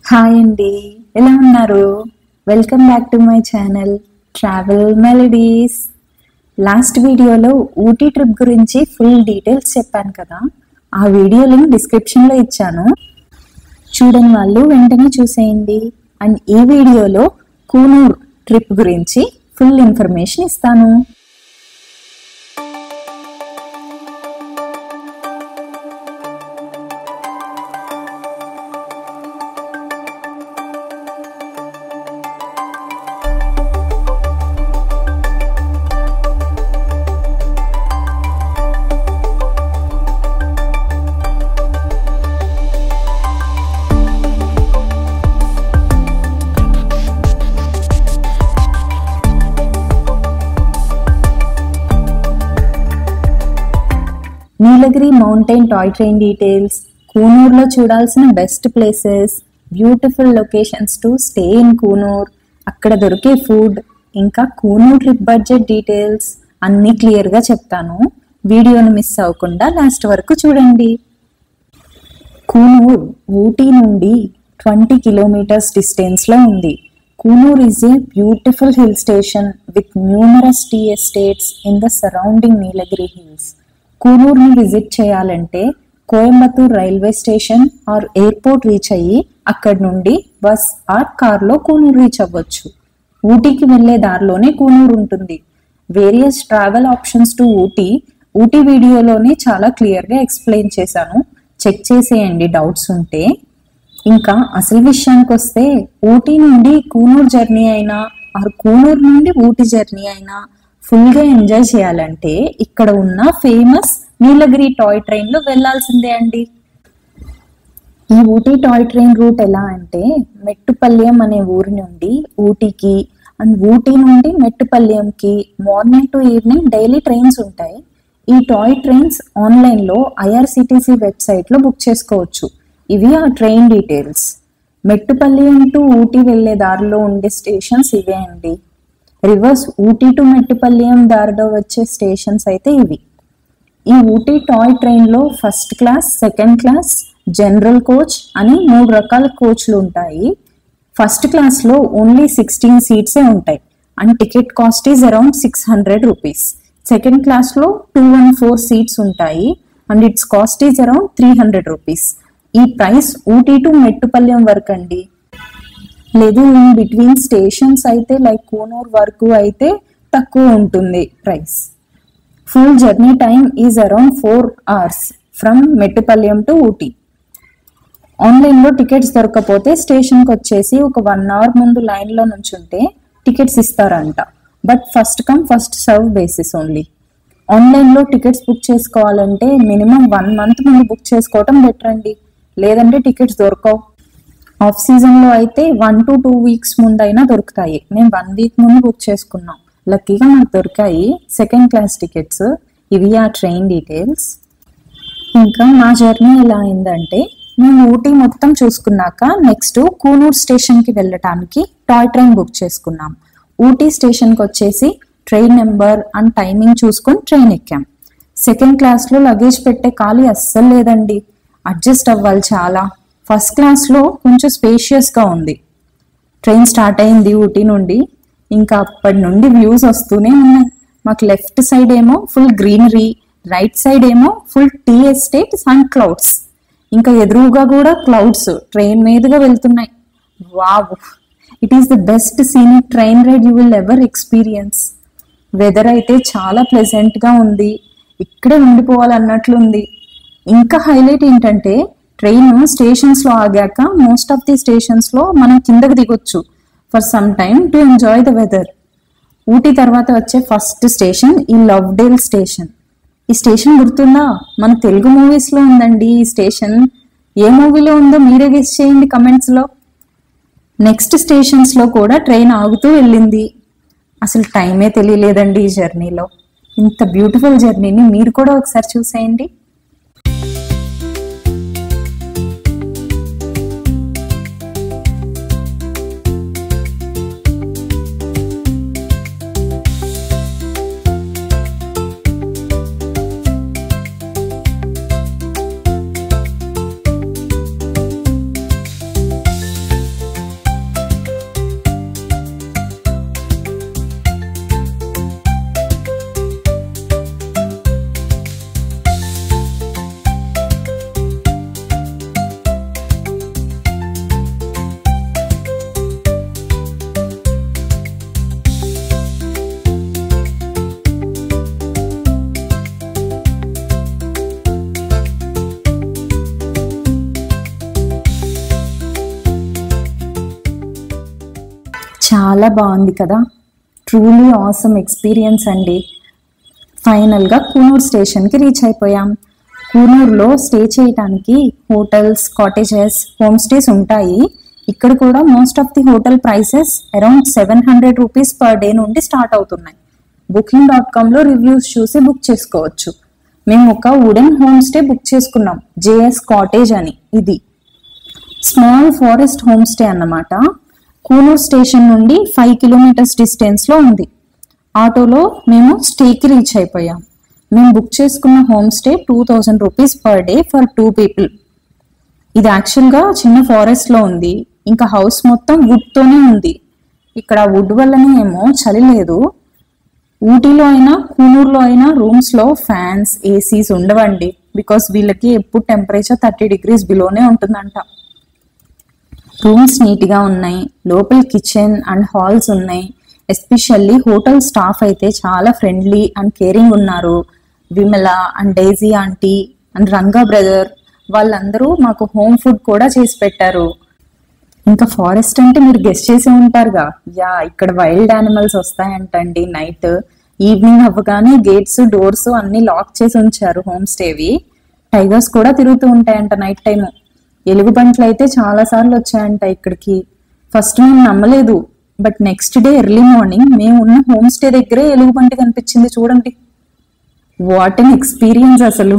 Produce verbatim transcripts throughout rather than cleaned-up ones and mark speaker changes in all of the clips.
Speaker 1: Hi అండి, ఎలా ఉన్నారు? Welcome back to my channel travel melodies. Last వీడియోలో ఊటీ ట్రిప్ గురించి ఫుల్ డీటెయిల్స్ చెప్పాను కదా, ఆ వీడియో లింక్ డిస్క్రిప్షన్లో ఇచ్చాను. చూడని వాళ్ళు వెంటనే చూసేయండి. అండ్ ఈ వీడియోలో కూనూర్ ట్రిప్ గురించి ఫుల్ ఇన్ఫర్మేషన్ ఇస్తాను. Nilgiri mountain toy train details, కూనూర్లో చూడాల్సిన best places, beautiful locations to stay in Coonoor, అక్కడ దొరికే ఫుడ్, ఇంకా కూనూర్ ట్రిప్ బడ్జెట్ డీటెయిల్స్ అన్నీ క్లియర్గా చెప్తాను. వీడియోని మిస్ అవ్వకుండా లాస్ట్ వరకు చూడండి. కూనూర్ ఊటీ నుండి ట్వంటీ కిలోమీటర్స్ డిస్టెన్స్లో ఉంది. Coonoor is a beautiful hill station with numerous tea estates in the surrounding Nilgiri hills. కూనూర్ని విజిట్ చేయాలంటే Coimbatore railway station or airport reach అయ్యి అక్కడి నుండి బస్ ఆర్ కార్లో కూనూర్ రీచ్ అవ్వచ్చు. ఊటీకి వెళ్లే దారిలోనే కూనూర్ ఉంటుంది. Various travel options to Ooty Ooty వీడియోలోనే చాలా క్లియర్గా ఎక్స్ప్లెయిన్ చేశాను, చెక్ చేసేయండి డౌట్స్ ఉంటే. ఇంకా అసలు విషయానికి వస్తే ఊటీ నుండి కూనూర్ జర్నీ అయినా ఆర్ కూనూర్ నుండి ఊటీ జర్నీ అయినా ఫుల్గా ఎంజాయ్ చేయాలంటే ఇక్కడ ఉన్న ఫేమస్ నీలగిరి టాయ్ ట్రైన్లో వెళ్లాల్సిందే అండి. ఈ ఊటీ టాయ్ ట్రైన్ రూట్ ఎలా అంటే మెట్టుపల్లియం అనే ఊరి నుండి ఊటీకి అండ్ ఊటీ నుండి మెట్టుపల్లియంకి morning to evening daily trains ఉంటాయి. ఈ టాయ్ ట్రైన్స్ ఆన్లైన్లో ఐఆర్సిటిసి వెబ్సైట్లో బుక్ చేసుకోవచ్చు. ఇవి ఆ train details. Mettupalayam to Ooty వెళ్లే దారిలో ఉండే స్టేషన్స్ ఇవే అండి. రివర్స్ ఊటీ టు మెట్టుపల్లియం దారిలో వచ్చే స్టేషన్స్ అయితే ఇవి. ఈ ఊటీ టాయ్ ట్రైన్లో first class, second class, general coach అని మూడు రకాల కోచ్లు ఉంటాయి. ఫస్ట్ క్లాస్లో ఓన్లీ సిక్స్టీన్ సీట్సే ఉంటాయి and ticket cost is around six hundred rupees. Second క్లాస్లో టూ వన్ ఫోర్ సీట్స్ ఉంటాయి and its cost is around three hundred rupees. ఈ ప్రైస్ ఊటీ టు మెట్టుపల్లియం వరకు అండి. లేదు ఇన్ బిట్వీన్ స్టేషన్స్ అయితే లైక్ కూనూర్ వరకు అయితే తక్కువ ఉంటుంది price. Full journey time is around four hours from Mettupalayam to Ooty. ఆన్లైన్లో టికెట్స్ దొరకపోతే స్టేషన్కి వచ్చేసి ఒక వన్ అవర్ ముందు లైన్లో నుంచుంటే టికెట్స్ ఇస్తారంట. But first come first serve basis only. ఆన్లైన్లో టికెట్స్ బుక్ చేసుకోవాలంటే మినిమం వన్ మంత్ ముందు బుక్ చేసుకోవటం బెటర్ అండి, లేదంటే టికెట్స్ దొరకవు. ఆఫ్ సీజన్లో అయితే వన్ టు టూ వీక్స్ ముందు అయినా దొరుకుతాయి. మేము వన్ వీక్ ముందు బుక్ చేసుకున్నాం, లక్కీగా మాకు దొరికాయి సెకండ్ క్లాస్ టికెట్స్. ఇవి ఆ ట్రైన్ డీటెయిల్స్. ఇంకా మా జర్నీ ఎలా అయిందంటే మేము ఊటీ మొత్తం చూసుకున్నాక నెక్స్ట్ కూనూర్ స్టేషన్కి వెళ్ళటానికి టాయ్ ట్రైన్ బుక్ చేసుకున్నాం. ఊటీ స్టేషన్కి వచ్చేసి ట్రైన్ నెంబర్ అండ్ టైమింగ్ చూసుకొని ట్రైన్ ఎక్కాం. సెకండ్ క్లాస్లో లగేజ్ పెట్టే ఖాళీ అస్సలు లేదండి, అడ్జస్ట్ అవ్వాలి చాలా. ఫస్ట్ క్లాస్లో కొంచెం స్పేషియస్గా ఉంది. ట్రైన్ స్టార్ట్ అయింది ఊటీ నుండి, ఇంకా అప్పటి నుండి వ్యూస్ వస్తూనే ఉన్నాయి. మాకు లెఫ్ట్ సైడ్ ఏమో ఫుల్ గ్రీనరీ, రైట్ సైడ్ ఏమో full tea estates and clouds. ఇంకా ఎదురుగా కూడా క్లౌడ్స్ ట్రైన్ మీదుగా వెళ్తున్నాయి. Wow, it is the best scenic train ride you will ever experience. Weather అయితే చాలా ప్లెజెంట్గా ఉంది, ఇక్కడే ఉండిపోవాలన్నట్లుంది. ఇంకా హైలైట్ ఏంటంటే ట్రైన్ స్టేషన్స్లో ఆగాక మోస్ట్ ఆఫ్ ది స్టేషన్స్లో మనం కిందకి దిగొచ్చు for some time to enjoy the weather. Ooty తర్వాత వచ్చే ఫస్ట్ స్టేషన్ ఈ లవ్డేల్ స్టేషన్. ఈ స్టేషన్ గుర్తుందా? మన తెలుగు మూవీస్లో ఉందండి ఈ స్టేషన్. ఏ మూవీలో ఉందో మీరే గెస్ చేయండి కమెంట్స్లో. నెక్స్ట్ స్టేషన్స్లో కూడా ట్రైన్ ఆగుతూ వెళ్ళింది. అసలు టైమే తెలియలేదండి ఈ జర్నీలో. ఇంత బ్యూటిఫుల్ జర్నీని మీరు కూడా ఒకసారి చూసేయండి. చాలా బాగుంది కదా, ట్రూలీ ఆసమ్ ఎక్స్పీరియన్స్ అండి. ఫైనల్గా కూనూర్ స్టేషన్కి రీచ్ అయిపోయాం. కూనూరులో స్టే చేయడానికి హోటల్స్, కాటేజెస్, హోమ్ స్టేస్ ఉంటాయి. ఇక్కడ కూడా most of the hotel prices around seven hundred rupees per day నుండి స్టార్ట్ అవుతున్నాయి. బుకింగ్ డాట్ కామ్లో రివ్యూస్ చూసి బుక్ చేసుకోవచ్చు. మేము ఒక వుడెన్ హోమ్ స్టే బుక్ చేసుకున్నాం, జేఎస్ కాటేజ్ అని. ఇది స్మాల్ ఫారెస్ట్ హోమ్ స్టే అన్నమాట. కూనూర్ స్టేషన్ నుండి ఫైవ్ కిలోమీటర్స్ డిస్టెన్స్లో ఉంది. ఆటోలో మేము స్టేకి రీచ్ అయిపోయాం. మేము బుక్ చేసుకున్న home stay two thousand rupees per day for two people. ఇది యాక్చువల్గా చిన్న ఫారెస్ట్లో ఉంది. ఇంకా హౌస్ మొత్తం వుడ్తోనే ఉంది. ఇక్కడ వుడ్ వల్లనే ఏమో చలి లేదు. ఊటీలో అయినా కూనూరులో అయినా రూమ్స్లో ఫ్యాన్స్, ఏసీస్ ఉండవండి. బికాస్ వీళ్ళకి ఎప్పుడు టెంపరేచర్ థర్టీ డిగ్రీస్ బిలోనే ఉంటుందంట. రూమ్స్ నీట్గా ఉన్నాయి. లోపల కిచెన్ అండ్ హాల్స్ ఉన్నాయి. ఎస్పెషల్లీ హోటల్ స్టాఫ్ అయితే చాలా ఫ్రెండ్లీ అండ్ కేరింగ్ ఉన్నారు. Vimala and Daisy aunty and Ranga brother వాళ్ళందరూ మాకు హోమ్ ఫుడ్ కూడా చేసి పెట్టారు. ఇంకా ఫారెస్ట్ అంటే మీరు గెస్ట్ చేసి ఉంటారుగా, యా ఇక్కడ వైల్డ్ యానిమల్స్ వస్తాయంటండి. నైట్ ఈవినింగ్ అవ్వగానే గేట్స్, డోర్స్ అన్ని లాక్ చేసి ఉంచారు హోమ్ స్టేవి. టైగర్స్ కూడా తిరుగుతూ ఉంటాయంట నైట్ టైము. ఎలుగుబంట్లు అయితే చాలా సార్లు వచ్చాయంట ఇక్కడికి. ఫస్ట్ మేము నమ్మలేదు, but next day early morning మేము ఉన్న హోమ్ స్టే దగ్గరే ఎలుగుబంటి కనిపించింది. చూడండి, వాట్ ఎన్ ఎక్స్పీరియన్స్ అసలు.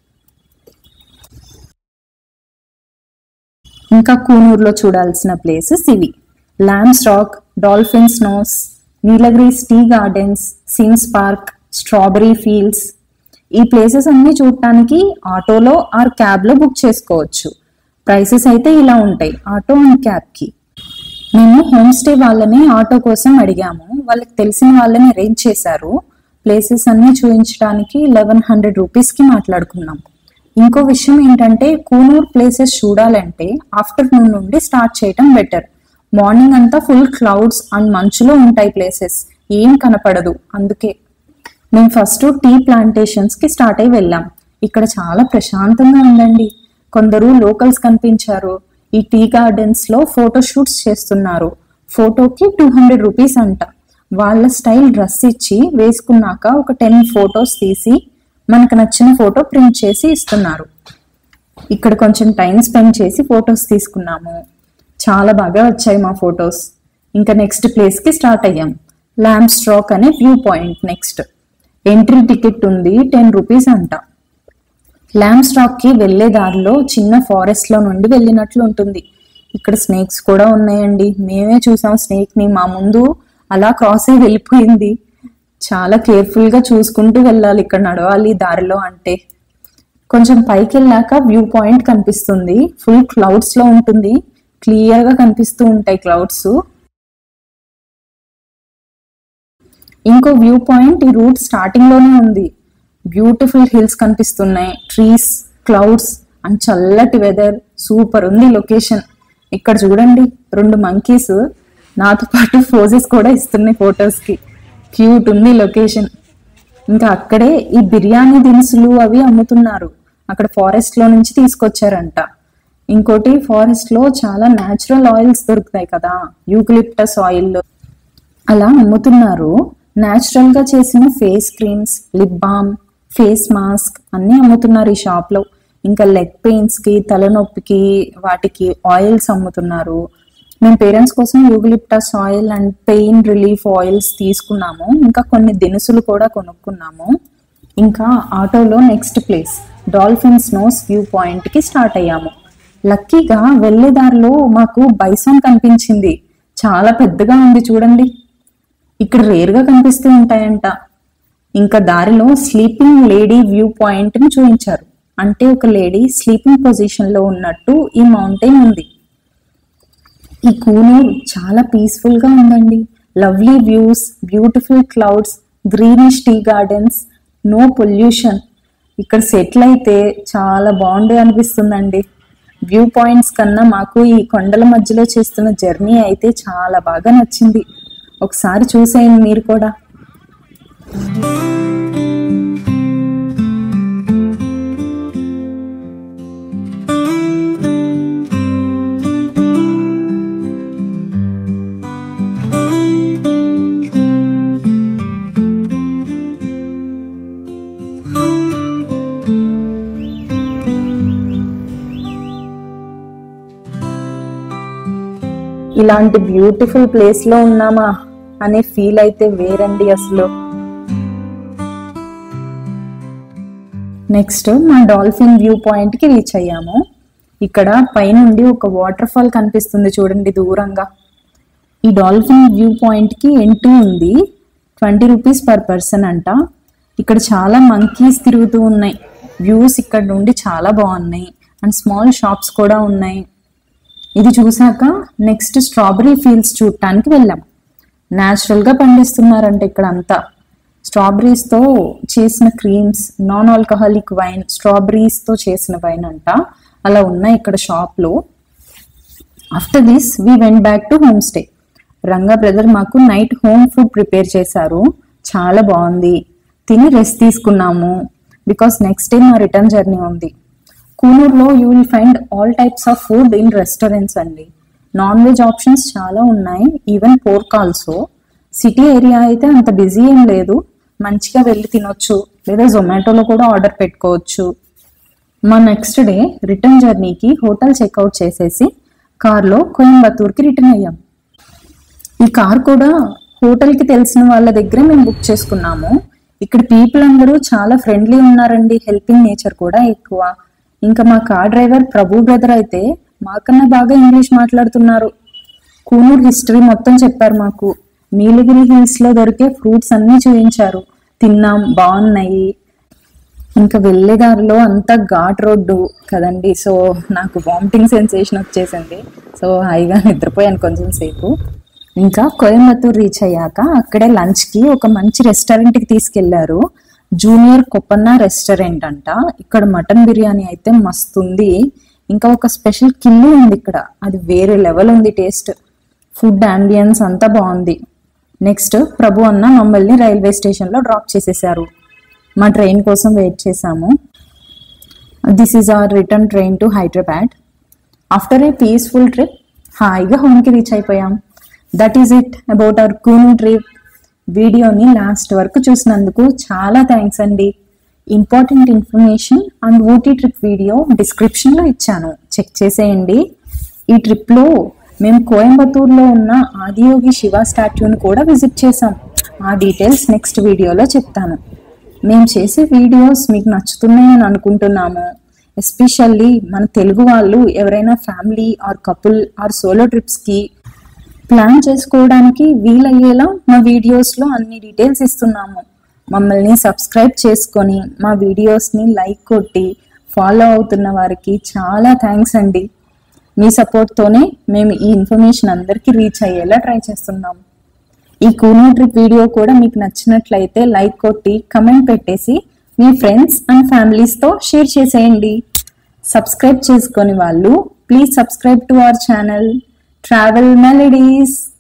Speaker 1: ఇంకా కూనూరులో చూడాల్సిన ప్లేసెస్ ఇవి: Lamb's Rock, Dolphin's Nose, Nilgiris tea gardens, Sim's Park, strawberry fields. ఈ ప్లేసెస్ అన్ని చూడటానికి ఆటోలో ఆర్ క్యాబ్లో బుక్ చేసుకోవచ్చు. ప్రైసెస్ అయితే ఇలా ఉంటాయి ఆటో అండ్ క్యాబ్కి. మేము హోమ్ స్టే వాళ్ళని ఆటో కోసం అడిగాము. వాళ్ళకి తెలిసిన వాళ్ళని అరేంజ్ చేశారు. ప్లేసెస్ అన్ని చూపించడానికి లెవెన్ హండ్రెడ్ రూపీస్కి మాట్లాడుకున్నాం. ఇంకో విషయం ఏంటంటే, కూనూర్ ప్లేసెస్ చూడాలంటే ఆఫ్టర్నూన్ నుండి స్టార్ట్ చేయటం బెటర్. మార్నింగ్ అంతా ఫుల్ క్లౌడ్స్ అండ్ మంచులో ఉంటాయి ప్లేసెస్, ఏం కనపడదు. అందుకే మేము ఫస్ట్ టీ ప్లాంటేషన్స్ కి స్టార్ట్ అయి వెళ్ళాం. ఇక్కడ చాలా ప్రశాంతంగా ఉందండి. కొందరు లోకల్స్ కనిపించారు. ఈ టీ గార్డెన్స్ లో ఫోటో షూట్స్ చేస్తున్నారు. ఫోటోకి టూ హండ్రెడ్ రూపీస్ అంట. వాళ్ళ స్టైల్ డ్రెస్ ఇచ్చి వేసుకున్నాక ఒక టెన్ ఫొటోస్ తీసి మనకు నచ్చిన ఫోటో ప్రింట్ చేసి ఇస్తున్నారు. ఇక్కడ కొంచెం టైం స్పెండ్ చేసి ఫొటోస్ తీసుకున్నాము. చాలా బాగా వచ్చాయి మా ఫొటోస్. ఇంకా నెక్స్ట్ ప్లేస్ కి స్టార్ట్ అయ్యాం. ల్యాంబ్స్ రాక్ అనే view point. Next entry ticket ఉంది, టెన్ రూపీస్ అంట. ల్యాంబ్స్ రాక్ కి వెళ్లే దారిలో చిన్న ఫారెస్ట్ లో నుండి వెళ్ళినట్లు ఉంటుంది. ఇక్కడ స్నేక్స్ కూడా ఉన్నాయండి. మేమే చూసాం స్నేక్ ని. మా ముందు అలా క్రాస్ అయి వెళ్ళిపోయింది. చాలా కేర్ఫుల్ గా చూసుకుంటూ వెళ్ళాలి ఇక్కడ నడవాలి దారిలో అంటే. కొంచెం పైకి వెళ్ళాక వ్యూ పాయింట్ కనిపిస్తుంది. ఫుల్ క్లౌడ్స్ లో ఉంటుంది. క్లియర్ గా కనిపిస్తూ ఉంటాయి క్లౌడ్స్. ఇంకో వ్యూ పాయింట్ ఈ రూట్ స్టార్టింగ్ లోనే ఉంది. బ్యూటిఫుల్ హిల్స్ కనిపిస్తున్నాయి, ట్రీస్, క్లౌడ్స్ అండ్ చల్లటి వెదర్. సూపర్ ఉంది లొకేషన్. ఇక్కడ చూడండి, రెండు మంకీస్ నాతో పాటు పోజెస్ కూడా ఇస్తున్నాయి ఫొటోస్ కి. క్యూట్ ఉంది లొకేషన్. ఇంకా అక్కడే ఈ బిర్యానీ దినుసులు అవి అమ్ముతున్నారు. అక్కడ ఫారెస్ట్ లో నుంచి తీసుకొచ్చారంట. ఇంకోటి, ఫారెస్ట్ లో చాలా న్యాచురల్ ఆయిల్స్ దొరుకుతాయి కదా, యూకలిప్టస్ ఆయిల్ అలా అమ్ముతున్నారు. న్యాచురల్ గా చేసిన face creams, lip balm, face mask అన్ని అమ్ముతున్నారు ఈ షాప్ లో. ఇంకా లెగ్ పెయిన్స్ కి, తలనొప్పికి వాటికి ఆయిల్స్ అమ్ముతున్నారు. మేము పేరెంట్స్ కోసం eucalyptus oil and pain relief oils తీసుకున్నాము. ఇంకా కొన్ని దినుసులు కూడా కొనుక్కున్నాము. ఇంకా ఆటోలో next place Dolphin's Nose view point కి స్టార్ట్ అయ్యాము. లక్కీగా వెళ్లే దారిలో మాకు బైసాన్ కనిపించింది. చాలా పెద్దగా ఉంది చూడండి. ఇక్కడ రేర్ గా కనిపిస్తూ ఉంటాయంట. ఇంకా దారిలో స్లీపింగ్ లేడీ వ్యూ పాయింట్ ని చూపించారు. అంటే ఒక లేడీ స్లీపింగ్ పొజిషన్ లో ఉన్నట్టు ఈ మౌంటైన్ ఉంది. ఈ కూనూర్ చాలా పీస్ఫుల్ గా ఉందండి. Lovely views, beautiful clouds, greenish tea gardens, no pollution. ఇక్కడ సెటిల్ అయితే చాలా బాగుండే అనిపిస్తుందండి. వ్యూ పాయింట్స్ కన్నా మాకు ఈ కొండల మధ్యలో చేస్తున్న జర్నీ అయితే చాలా బాగా నచ్చింది. ఒకసారి చూసేయండి మీరు కూడా. ఇలాంటి బ్యూటిఫుల్ ప్లేస్ లో ఉన్నామా అనే ఫీల్ అయితే వేరండి అసలు. నెక్స్ట్ మా డాల్ఫిన్ వ్యూ పాయింట్ కి రీచ్ అయ్యాము. ఇక్కడ పైనుండి ఒక వాటర్ ఫాల్ కనిపిస్తుంది చూడండి దూరంగా. ఈ డాల్ఫిన్ వ్యూ పాయింట్ కి ఎంట్రీ ఉంది, ట్వంటీ రూపీస్ పర్ పర్సన్ అంట. ఇక్కడ చాలా మంకీస్ తిరుగుతూ ఉన్నాయి. వ్యూస్ ఇక్కడ నుండి చాలా బాగున్నాయి అండ్ స్మాల్ షాప్స్ కూడా ఉన్నాయి. ఇది చూసాక నెక్స్ట్ స్ట్రాబెరీ ఫీల్డ్స్ చూడటానికి వెళ్ళాం. న్యాచురల్ గా పండిస్తున్నారంట ఇక్కడ అంతా. స్ట్రాబెరీస్ తో చేసిన creams, non alcoholic wine, strawberries తో చేసిన వైన్ అంట, అలా ఉన్నాయి ఇక్కడ షాప్ లో. After this we went back to home stay. Ranga brother మాకు నైట్ హోమ్ ఫుడ్ ప్రిపేర్ చేశారు, చాలా బాగుంది. తిని రెస్ట్ తీసుకున్నాము బికాస్ నెక్స్ట్ డే మా రిటర్న్ జర్నీ ఉంది. కూనూరులో you will find all types of food in restaurants అండి. నాన్ వెజ్ ఆప్షన్స్ చాలా ఉన్నాయి, even pork also. City area అయితే అంత బిజీ ఏం లేదు, మంచిగా వెళ్ళి తినొచ్చు, లేదా జొమాటోలో కూడా ఆర్డర్ పెట్టుకోవచ్చు. మా నెక్స్ట్ డే రిటర్న్ జర్నీకి హోటల్ చెక్అవుట్ చేసేసి కార్లో కోయంబత్తూర్కి రిటర్న్ అయ్యాం. ఈ కార్ కూడా హోటల్కి తెలిసిన వాళ్ళ దగ్గరే మేము బుక్ చేసుకున్నాము. ఇక్కడ పీపుల్ అందరూ చాలా ఫ్రెండ్లీ ఉన్నారండి, హెల్పింగ్ నేచర్ కూడా ఎక్కువ. ఇంకా మా కార్ డ్రైవర్ ప్రభు బ్రదర్ అయితే మాకన్నా బాగా ఇంగ్లీష్ మాట్లాడుతున్నారు. కూనూరు హిస్టరీ మొత్తం చెప్పారు మాకు. నీలగిరి హిల్స్ లో దొరికే ఫ్రూట్స్ అన్ని చూపించారు, తిన్నాం, బాగున్నాయి. ఇంకా వెళ్ళే దారిలో అంతా ఘాట్ రోడ్డు కదండి, సో నాకు వామిటింగ్ సెన్సేషన్ వచ్చేసింది. సో హాయిగా నిద్రపోయాను కొంచెం సేపు. ఇంకా కోయంబత్తూర్ రీచ్ అయ్యాక అక్కడే లంచ్ కి ఒక మంచి రెస్టారెంట్ కి తీసుకెళ్లారు. జూనియర్ కొప్పన్న రెస్టారెంట్ అంట. ఇక్కడ మటన్ బిర్యానీ అయితే మస్తు ఉంది. ఇంకా ఒక స్పెషల్ కిల్లు ఉంది ఇక్కడ, అది వేరే లెవెల్ ఉంది టేస్ట్. ఫుడ్ అంబియన్స్ అంతా బాగుంది. నెక్స్ట్ ప్రభు అన్న మమ్మల్ని రైల్వే స్టేషన్ లో డ్రాప్ చేసేసారు. మా ట్రైన్ కోసం వెయిట్ చేసాము. This is our return train to Hyderabad. After a peaceful trip హాయిగా హోమ్కి రీచ్ అయిపోయాం. That is it about our Coonoor trip. వీడియోని లాస్ట్ వరకు చూసినందుకు చాలా థ్యాంక్స్ అండి. Important information and Ooty trip video డిస్క్రిప్షన్లో ఇచ్చాను, చెక్ చేసేయండి. ఈ ట్రిప్లో మేము కోయంబత్తూర్లో ఉన్న ఆదియోగి శివ స్టాట్యూని కూడా విజిట్ చేసాం. ఆ డీటెయిల్స్ నెక్స్ట్ వీడియోలో చెప్తాను. మేము చేసే వీడియోస్ మీకు నచ్చుతున్నాయని అనుకుంటున్నాము. ఎస్పెషల్లీ మన తెలుగు వాళ్ళు ఎవరైనా family or couple or solo ట్రిప్స్కి ప్లాన్ చేసుకోవడానికి వీలయ్యేలా మా వీడియోస్లో అన్ని డీటెయిల్స్ ఇస్తున్నాము. మమ్మల్ని సబ్స్క్రైబ్ చేసుకొని మా వీడియోస్ని లైక్ కొట్టి ఫాలో అవుతున్న వారికి చాలా థ్యాంక్స్ అండి. మీ సపోర్ట్తోనే మేము ఈ ఇన్ఫర్మేషన్ అందరికీ రీచ్ అయ్యేలా ట్రై చేస్తున్నాం. ఈ కూనూర్ ట్రిప్ వీడియో కూడా మీకు నచ్చినట్లయితే లైక్ కొట్టి కమెంట్ పెట్టేసి మీ ఫ్రెండ్స్ అండ్ ఫ్యామిలీస్తో షేర్ చేసేయండి. సబ్స్క్రైబ్ చేసుకొని వాళ్ళు please subscribe to our channel travel melodies.